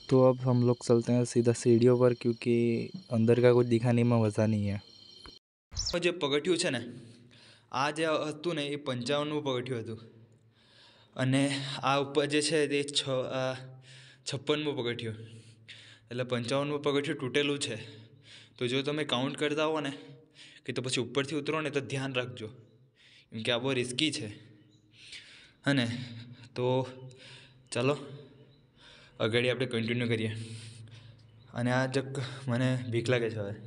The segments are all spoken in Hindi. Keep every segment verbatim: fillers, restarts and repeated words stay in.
तो अब हम लोग चलते हैं सीधा सीढ़ियों पर, क्योंकि अंदर का कुछ दिखाने में मज़ा नहीं है। જે પગથિયું છે ને, આ જે હતું ને એ પંચાવનમું પગથિયું હતું અને આ ઉપર જે છે તે છ આ છપ્પનમું પગથિયું, એટલે પંચાવનમું પગથિયું તૂટેલું છે. તો જો તમે કાઉન્ટ કરતા હો ને કે તો પછી ઉપરથી ઉતરો ને તો ધ્યાન રાખજો, કેમ કે આ બહુ રિસ્કી છે. હા ને, તો ચાલો આગળ આપણે કન્ટિન્યુ કરીએ. અને આ જક મને બીક લાગે છે હવે.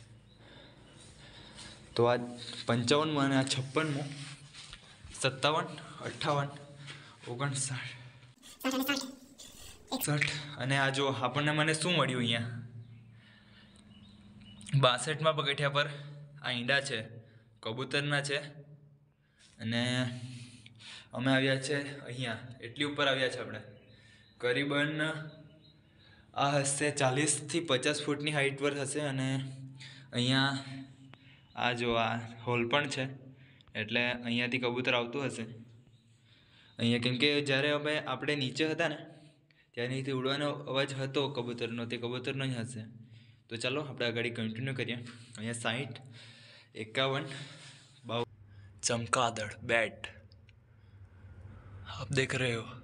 તો આ પંચાવનમાં અને આ છપ્પનમાં સત્તાવન, અઠ્ઠાવન, ઓગણસાઠ, એકસઠ અને આ જો આપણને મને શું મળ્યું અહીંયા બાસઠમાં પગથિયા પર આ ઈંડા છે, કબૂતરના છે. અને અમે આવ્યા છે અહીંયા એટલી ઉપર આવ્યા છે આપણે, કરીબન આ હશે ચાલીસથી પચાસ ફૂટની હાઈટ પર હશે. અને અહીંયા આ જો આ હોલ પણ છે, એટલે અહીંયાથી કબૂતર આવતું હશે અહીંયા, કેમ કે જ્યારે અમે આપણે નીચે હતા ને ત્યાંથી ઉડવાનો અવાજ હતો કબૂતરનો, તે કબૂતરનો જ હશે. તો ચાલો આપણે આગળ કન્ટિન્યુ કરીએ. અહીંયા સાઠ, એકાવન, બાવન, ચમકાદड़ बैट आप देख रहे हो.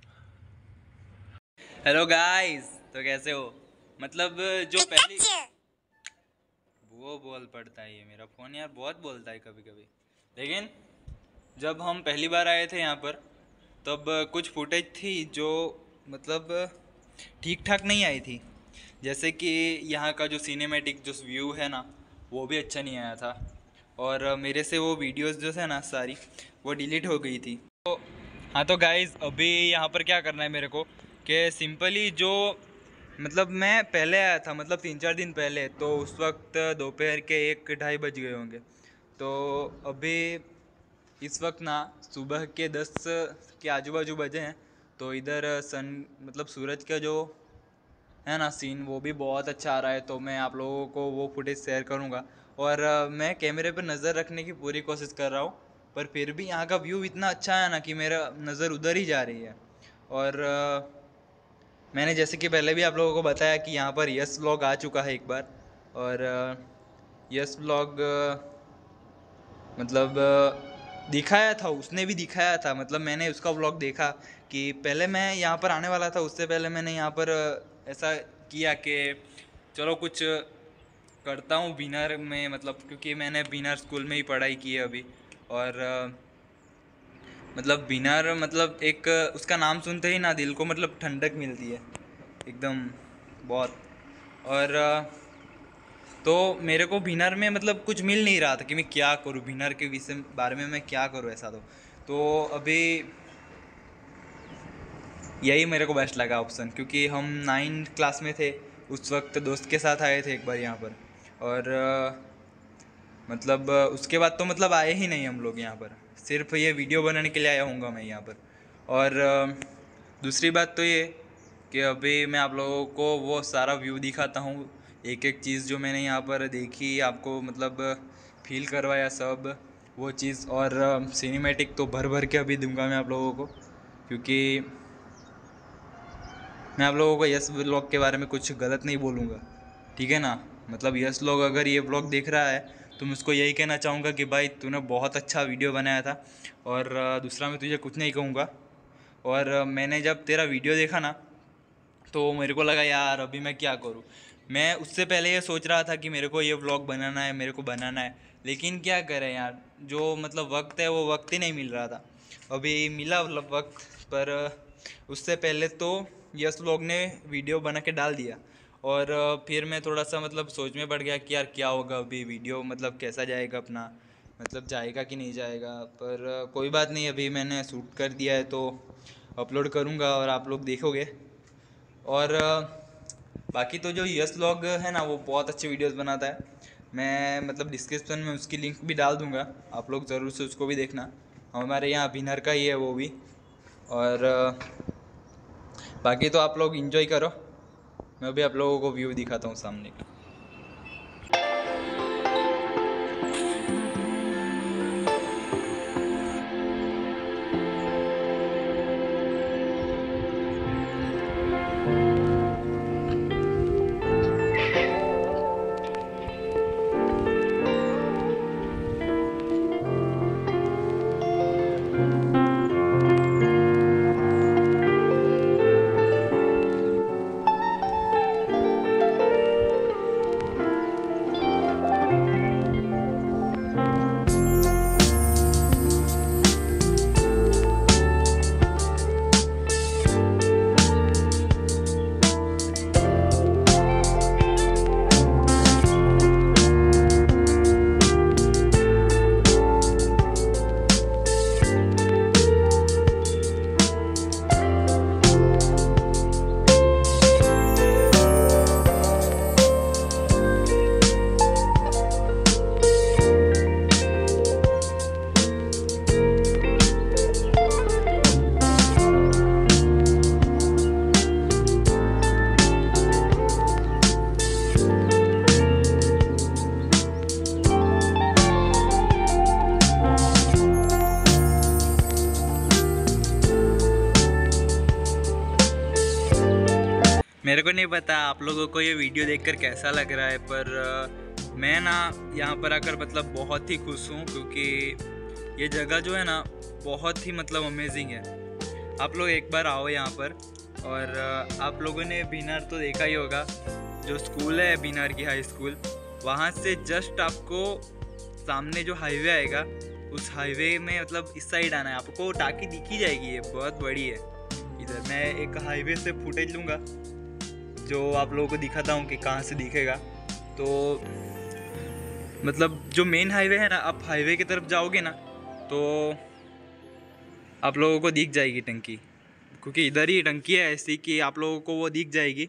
हेलो गाइस, तो कैसे हो? मतलब जो पहली वो बोल पड़ता है, ये मेरा फ़ोन यार बहुत बोलता है कभी कभी. लेकिन जब हम पहली बार आए थे यहाँ पर तब कुछ फुटेज थी जो मतलब ठीक ठाक नहीं आई थी. जैसे कि यहाँ का जो सिनेमैटिक जो व्यू है ना, वो भी अच्छा नहीं आया था. और मेरे से वो वीडियोस जो है ना सारी वो डिलीट हो गई थी. तो हाँ, तो गाइज़ अभी यहाँ पर क्या करना है मेरे को कि सिंपली जो मतलब मैं पहले आया था, मतलब तीन चार दिन पहले, तो उस वक्त दोपहर के एक ढाई बज गए होंगे. तो अभी इस वक्त ना सुबह के दस के आजू बाजू बजे हैं. तो इधर सन मतलब सूरज का जो है ना सीन वो भी बहुत अच्छा आ रहा है. तो मैं आप लोगों को वो फुटेज शेयर करूँगा. और मैं कैमरे पर नज़र रखने की पूरी कोशिश कर रहा हूँ, पर फिर भी यहाँ का व्यू इतना अच्छा है ना कि मेरा नज़र उधर ही जा रही है. और मैंने जैसे कि पहले भी आप लोगों को बताया कि यहाँ पर यस व्लॉग आ चुका है एक बार. और यस व्लॉग मतलब दिखाया था, उसने भी दिखाया था, मतलब मैंने उसका व्लॉग देखा कि पहले मैं यहाँ पर आने वाला था. उससे पहले मैंने यहाँ पर ऐसा किया कि चलो कुछ करता हूँ बीनार में, मतलब क्योंकि मैंने बीनार स्कूल में ही पढ़ाई की है अभी. और मतलब बीनार मतलब एक उसका नाम सुनते ही ना दिल को मतलब ठंडक मिलती है एकदम बहुत. और तो मेरे को बीनार में मतलब कुछ मिल नहीं रहा था कि मैं क्या करूँ, बीनार के विषय बारे में मैं क्या करूँ ऐसा. तो तो अभी यही मेरे को बेस्ट लगा ऑप्शन, क्योंकि हम नाइन्थ क्लास में थे उस वक्त, दोस्त के साथ आए थे एक बार यहाँ पर. और मतलब उसके बाद तो मतलब आए ही नहीं हम लोग यहाँ पर, सिर्फ ये वीडियो बनाने के लिए आया हूँगा मैं यहाँ पर. और दूसरी बात तो ये कि अभी मैं आप लोगों को वो सारा व्यू दिखाता हूँ, एक एक चीज़ जो मैंने यहाँ पर देखी, आपको मतलब फील करवाया सब वो चीज़. और सिनेमैटिक तो भर भर के अभी दूंगा मैं आप लोगों को, क्योंकि मैं आप लोगों को यस व्लॉग के बारे में कुछ गलत नहीं बोलूँगा, ठीक है ना. मतलब यस व्लॉग अगर ये व्लॉग देख रहा है तो मैं उसको यही कहना चाहूँगा कि भाई तूने बहुत अच्छा वीडियो बनाया था. और दूसरा मैं तुझे कुछ नहीं कहूँगा. और मैंने जब तेरा वीडियो देखा ना तो मेरे को लगा यार अभी मैं क्या करूँ. मैं उससे पहले ये सोच रहा था कि मेरे को ये व्लॉग बनाना है, मेरे को बनाना है, लेकिन क्या करें यार, जो मतलब वक्त है वो वक्त ही नहीं मिल रहा था. अभी मिला मतलब वक्त, पर उससे पहले तो यस व्लॉग ने वीडियो बना के डाल दिया. और फिर मैं थोड़ा सा मतलब सोच में पड़ गया कि यार क्या होगा अभी, वीडियो मतलब कैसा जाएगा अपना, मतलब जाएगा कि नहीं जाएगा. पर कोई बात नहीं, अभी मैंने शूट कर दिया है तो अपलोड करूँगा और आप लोग देखोगे. और बाकी तो जो यस व्लॉग है ना वो बहुत अच्छे वीडियोस बनाता है. मैं मतलब डिस्क्रिप्शन में उसकी लिंक भी डाल दूँगा, आप लोग ज़रूर से उसको भी देखना. हमारे यहाँ बीनार का ही है वो भी. और बाकी तो आप लोग एंजॉय करो, मैं भी आप लोगों को व्यू दिखाता हूँ सामने का. मेरे को नहीं पता आप लोगों को ये वीडियो देखकर कैसा लग रहा है, पर आ, मैं ना यहाँ पर आकर मतलब बहुत ही खुश हूँ, क्योंकि ये जगह जो है ना बहुत ही मतलब अमेजिंग है। आप लोग एक बार आओ यहाँ पर। और आ, आप लोगों ने बीनार तो देखा ही होगा, जो स्कूल है बीनार की हाई स्कूल, वहाँ से जस्ट आपको सामने जो हाईवे आएगा उस हाईवे में मतलब इस साइड आना है। आपको टाकी दिखी जाएगी, ये बहुत बड़ी है। इधर मैं एक हाईवे से फुटेज लूँगा जो आप लोगों को दिखाता हूँ कि कहाँ से दिखेगा। तो मतलब जो मेन हाईवे है ना, आप हाईवे की तरफ जाओगे ना तो आप लोगों को दिख जाएगी टंकी, क्योंकि इधर ही टंकी है ऐसी कि आप लोगों को वो दिख जाएगी।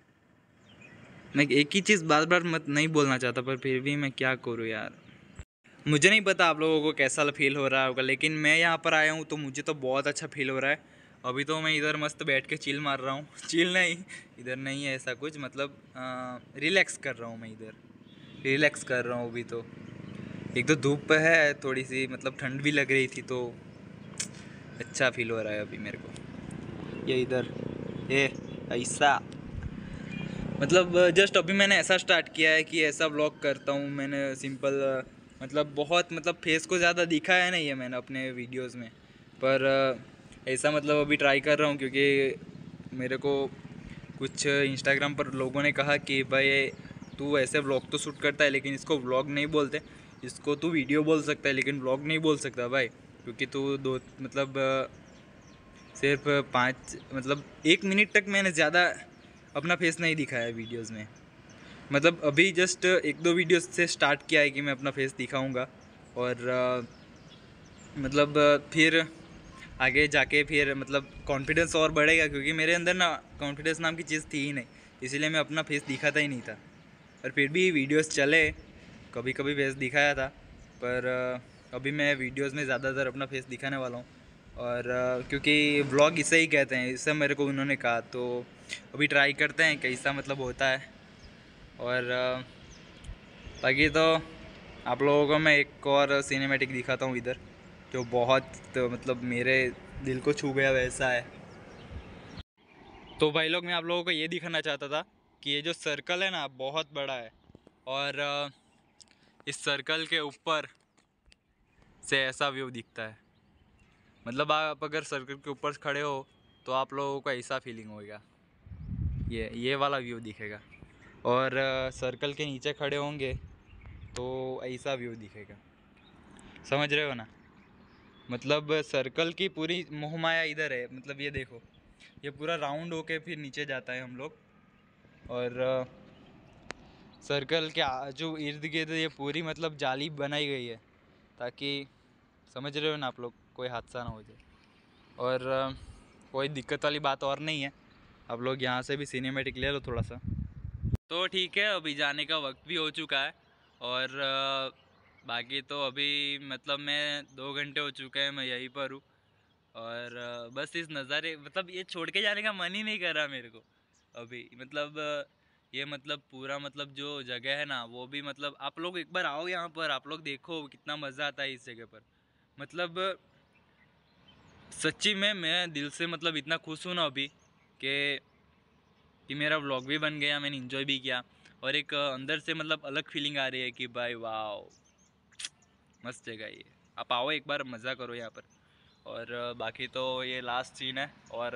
मैं एक ही चीज़ बार बार मत नहीं बोलना चाहता, पर फिर भी मैं क्या करूँ यार। मुझे नहीं पता आप लोगों को कैसा फील हो रहा होगा, लेकिन मैं यहाँ पर आया हूँ तो मुझे तो बहुत अच्छा फील हो रहा है। अभी तो मैं इधर मस्त बैठ के चिल मार रहा हूँ। चिल नहीं, इधर नहीं है ऐसा कुछ, मतलब आ, रिलैक्स कर रहा हूँ मैं इधर, रिलैक्स कर रहा हूँ अभी तो। एक तो धूप है थोड़ी सी, मतलब ठंड भी लग रही थी, तो अच्छा फील हो रहा है अभी मेरे को। ये इधर ये ऐसा मतलब जस्ट अभी मैंने ऐसा स्टार्ट किया है कि ऐसा व्लॉग करता हूँ मैंने, सिंपल मतलब बहुत मतलब फेस को ज़्यादा दिखाया नहीं है मैंने अपने वीडियोस में, पर ऐसा मतलब अभी ट्राई कर रहा हूँ, क्योंकि मेरे को कुछ इंस्टाग्राम पर लोगों ने कहा कि भाई तू ऐसे व्लॉग तो शूट करता है लेकिन इसको व्लॉग नहीं बोलते, इसको तू वीडियो बोल सकता है लेकिन व्लॉग नहीं बोल सकता भाई, क्योंकि तू दो मतलब सिर्फ पाँच मतलब एक मिनट तक मैंने ज़्यादा अपना फेस नहीं दिखाया है वीडियोस में। मतलब अभी जस्ट एक दो वीडियोस से स्टार्ट किया है कि मैं अपना फेस दिखाऊंगा, और आ, मतलब फिर आगे जाके फिर मतलब कॉन्फिडेंस और बढ़ेगा, क्योंकि मेरे अंदर ना कॉन्फिडेंस नाम की चीज़ थी ही नहीं, इसीलिए मैं अपना फेस दिखाता ही नहीं था। और फिर भी वीडियोस चले, कभी कभी फेस दिखाया था, पर आ, अभी मैं वीडियोस में ज़्यादातर अपना फेस दिखाने वाला हूँ। और आ, क्योंकि व्लॉग इसे ही कहते हैं, इससे मेरे को उन्होंने कहा, तो अभी ट्राई करते हैं कैसा मतलब होता है। और आ, बाकी तो आप लोगों को मैं एक और सिनेमैटिक दिखाता हूँ इधर, जो बहुत तो मतलब मेरे दिल को छू गया वैसा है। तो भाई लोग मैं आप लोगों को ये दिखाना चाहता था कि ये जो सर्कल है ना बहुत बड़ा है, और इस सर्कल के ऊपर से ऐसा व्यू दिखता है। मतलब आप अगर सर्कल के ऊपर खड़े हो तो आप लोगों को ऐसा फीलिंग होगा, ये ये वाला व्यू दिखेगा। और सर्कल के नीचे खड़े होंगे तो ऐसा व्यू दिखेगा, समझ रहे हो ना। मतलब सर्कल की पूरी मोहमाया इधर है, मतलब ये देखो, ये पूरा राउंड होके फिर नीचे जाता है हम लोग। और सर्कल के आजू इर्द गिर्द ये पूरी मतलब जाली बनाई गई है, ताकि समझ रहे हो ना आप लोग, कोई हादसा ना हो जाए। और कोई दिक्कत वाली बात और नहीं है, आप लोग यहाँ से भी सिनेमैटिक ले लो थोड़ा सा। तो ठीक है, अभी जाने का वक्त भी हो चुका है, और बाकी तो अभी मतलब मैं दो घंटे हो चुके हैं मैं यहीं पर हूँ। और बस इस नज़ारे मतलब ये छोड़ के जाने का मन ही नहीं कर रहा मेरे को अभी। मतलब ये मतलब पूरा मतलब जो जगह है ना वो भी मतलब आप लोग एक बार आओ यहाँ पर, आप लोग देखो कितना मज़ा आता है इस जगह पर। मतलब सच्ची में मैं दिल से मतलब इतना खुश हूँ ना अभी कि कि मेरा व्लॉग भी बन गया, मैंने इन्जॉय भी किया, और एक अंदर से मतलब अलग फीलिंग आ रही है कि भाई वाह मस्त जगह है ये। आप आओ एक बार, मज़ा करो यहाँ पर। और बाकी तो ये लास्ट सीन है, और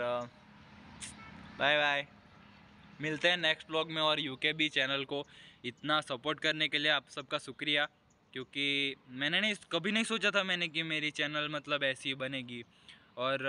बाय बाय, मिलते हैं नेक्स्ट व्लॉग में। और यूके भी चैनल को इतना सपोर्ट करने के लिए आप सबका शुक्रिया, क्योंकि मैंने नहीं कभी नहीं सोचा था मैंने कि मेरी चैनल मतलब ऐसी बनेगी। और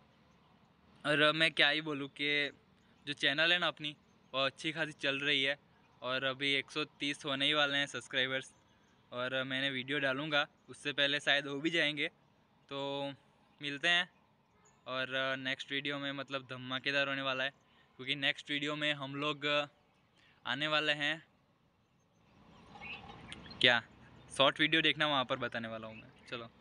और मैं क्या ही बोलूँ कि जो चैनल है ना अपनी वो अच्छी खासी चल रही है, और अभी एक सौ तीस होने ही वाले हैं सब्सक्राइबर्स। और मैंने वीडियो डालूँगा उससे पहले शायद हो भी जाएंगे, तो मिलते हैं। और नेक्स्ट वीडियो में मतलब धमाकेदार होने वाला है, क्योंकि नेक्स्ट वीडियो में हम लोग आने वाले हैं, क्या शॉर्ट वीडियो देखना वहाँ पर बताने वाला हूँ मैं। चलो।